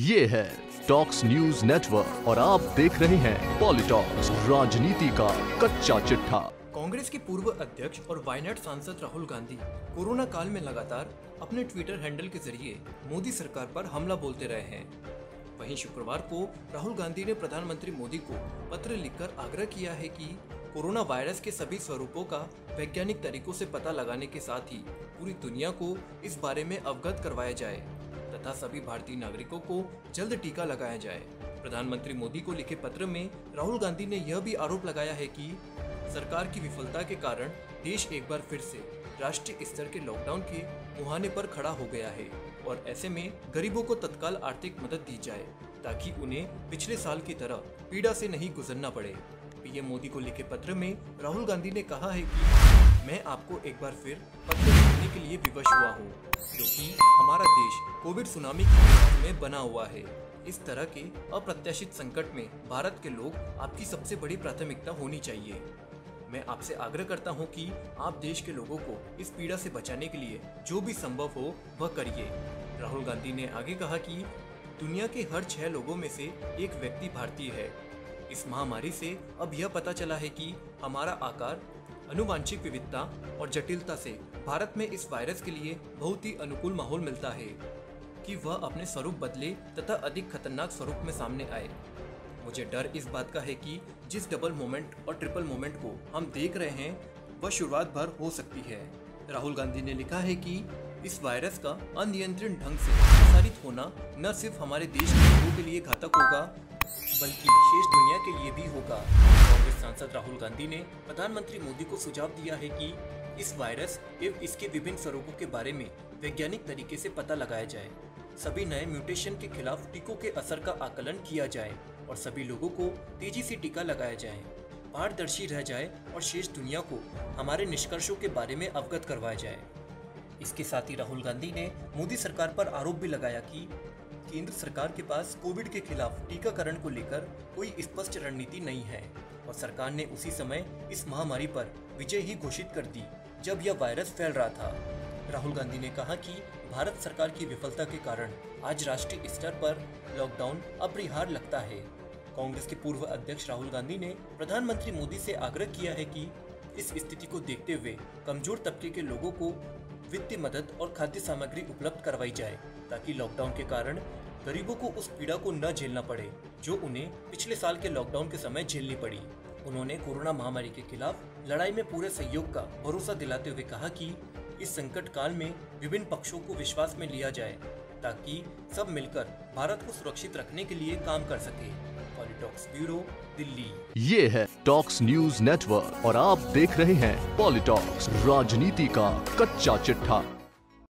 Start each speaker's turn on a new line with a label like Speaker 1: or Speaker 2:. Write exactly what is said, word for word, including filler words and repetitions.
Speaker 1: ये है talks news network और आप देख रहे हैं पॉलिटॉक्स, राजनीति का कच्चा चिट्ठा।
Speaker 2: कांग्रेस के पूर्व अध्यक्ष और वायनाड सांसद राहुल गांधी कोरोना काल में लगातार अपने ट्विटर हैंडल के जरिए मोदी सरकार पर हमला बोलते रहे हैं। वहीं शुक्रवार को राहुल गांधी ने प्रधानमंत्री मोदी को पत्र लिखकर आग्रह किया है कि कोरोना वायरस के सभी स्वरूपों का वैज्ञानिक तरीकों से पता लगाने के साथ ही पूरी दुनिया को इस बारे में अवगत करवाया जाए तथा सभी भारतीय नागरिकों को जल्द टीका लगाया जाए। प्रधानमंत्री मोदी को लिखे पत्र में राहुल गांधी ने यह भी आरोप लगाया है कि सरकार की विफलता के कारण देश एक बार फिर से राष्ट्रीय स्तर के लॉकडाउन के मुहाने पर खड़ा हो गया है और ऐसे में गरीबों को तत्काल आर्थिक मदद दी जाए ताकि उन्हें पिछले साल की तरह पीड़ा से नहीं गुजरना पड़े। पीएम मोदी को लिखे पत्र में राहुल गांधी ने कहा है कि मैं आपको एक बार फिर पत्र लिखने के लिए विवश हुआ हूँ क्योंकि हमारा देश कोविड सुनामी की स्थिति में बना हुआ है। इस तरह के अप्रत्याशित संकट में भारत के लोग आपकी सबसे बड़ी प्राथमिकता होनी चाहिए। मैं आपसे आग्रह करता हूं कि आप देश के लोगों को इस पीड़ा से बचाने के लिए जो भी संभव हो वह करिए। राहुल गांधी ने आगे कहा कि दुनिया के हर छह लोगों में से एक व्यक्ति भारतीय है। इस महामारी से अब यह पता चला है कि हमारा आकार, अनुवांशिक विविधता और जटिलता से भारत में इस वायरस के लिए बहुत ही अनुकूल माहौल मिलता है कि वह अपने स्वरूप बदले तथा अधिक खतरनाक स्वरूप में सामने आए। मुझे डर इस बात का है कि जिस डबल मोमेंट और ट्रिपल मोमेंट को हम देख रहे हैं वह शुरुआत भर हो सकती है। राहुल गांधी ने लिखा है कि इस वायरस का अनियंत्रित ढंग से प्रसारित होना न सिर्फ हमारे देश के लोगों के लिए घातक होगा बल्कि शेष दुनिया के लिए भी होगा। कांग्रेस सांसद राहुल गांधी ने प्रधानमंत्री मोदी को सुझाव दिया है कि इस वायरस एवं इसके विभिन्न स्वरूपों के बारे में वैज्ञानिक तरीके से पता लगाया जाए, सभी नए म्यूटेशन के खिलाफ टीकों के असर का आकलन किया जाए और सभी लोगों को तेजी से टीका लगाया जाए, पारदर्शी रह जाए और शेष दुनिया को हमारे निष्कर्षों के बारे में अवगत करवाया जाए। इसके साथ ही राहुल गांधी ने मोदी सरकार पर आरोप भी लगाया कि केंद्र सरकार के पास कोविड के खिलाफ टीकाकरण को लेकर कोई स्पष्ट रणनीति नहीं है और सरकार ने उसी समय इस महामारी पर विजय ही घोषित कर दी जब यह वायरस फैल रहा था। राहुल गांधी ने कहा कि भारत सरकार की विफलता के कारण आज राष्ट्रीय स्तर पर लॉकडाउन अपरिहार्य लगता है। कांग्रेस के पूर्व अध्यक्ष राहुल गांधी ने प्रधानमंत्री मोदी से आग्रह किया है कि इस स्थिति को देखते हुए कमजोर तबके के लोगों को वित्तीय मदद और खाद्य सामग्री उपलब्ध करवाई जाए ताकि लॉकडाउन के कारण गरीबों को उस पीड़ा को न झेलना पड़े जो उन्हें पिछले साल के लॉकडाउन के समय झेलनी पड़ी। उन्होंने कोरोना महामारी के खिलाफ लड़ाई में पूरे सहयोग का भरोसा दिलाते हुए कहा कि इस संकट काल में विभिन्न पक्षों को विश्वास में लिया जाए ताकि सब मिलकर भारत को सुरक्षित रखने के लिए काम कर सके। Politalks bureau, Delhi.
Speaker 1: ये है टॉक्स न्यूज नेटवर्क और आप देख रहे हैं पॉलिटॉक्स, राजनीति का कच्चा चिट्ठा।